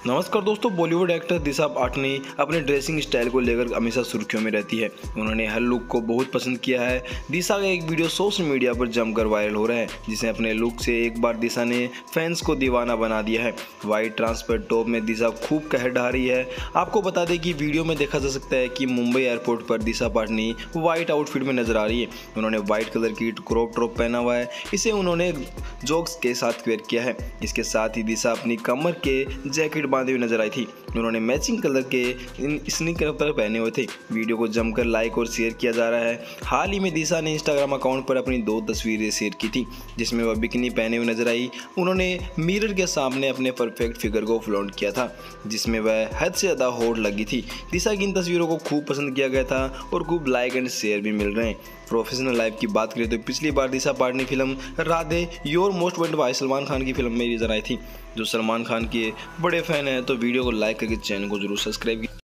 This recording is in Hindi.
नमस्कार दोस्तों, बॉलीवुड एक्टर दिशा पाटनी अपने ड्रेसिंग स्टाइल को लेकर हमेशा सुर्खियों में रहती है। उन्होंने हर लुक को बहुत पसंद किया है। दिशा का एक वीडियो सोशल मीडिया पर जमकर वायरल हो रहा है, जिसमें अपने लुक से एक बार दिशा ने फैंस को दीवाना बना दिया है। व्हाइट ट्रांसपेरेंट टॉप में दिशा खूब कहर ढा रही है। आपको बता दें कि वीडियो में देखा जा सकता है कि मुंबई एयरपोर्ट पर दिशा पाटनी व्हाइट आउटफिट में नजर आ रही है। उन्होंने व्हाइट कलर की क्रॉप टॉप पहना हुआ है। इसे उन्होंने जॉग्स के साथ वेयर किया है। इसके साथ ही दिशा अपनी कमर के जैकेट बांधे हुए नजर आई थी। उन्होंने मैचिंग कलर के स्नीकर पर पहने हुए थे। वीडियो को जमकर लाइक और शेयर किया जा रहा है। हाल ही में दिशा ने इंस्टाग्राम अकाउंट पर अपनी 2 तस्वीरें शेयर की थी, जिसमें वह बिकिनी पहने हुए नजर आई। उन्होंने मिरर के सामने अपने परफेक्ट फिगर को फ्लॉन्ट किया था, जिसमें वह हद से ज़्यादा हॉट लगी थी। दिशा की इन तस्वीरों को खूब पसंद किया गया था और खूब लाइक एंड शेयर भी मिल रहे हैं। प्रोफेशनल लाइफ की बात करें तो पिछली बार Disha Patani film Radhe your most wanted Bhai Salman Khan की फिल्म में नजर आई थी। जो सलमान खान के बड़े फैन हैं तो वीडियो को लाइक करके चैनल को जरूर सब्सक्राइब कीजिए।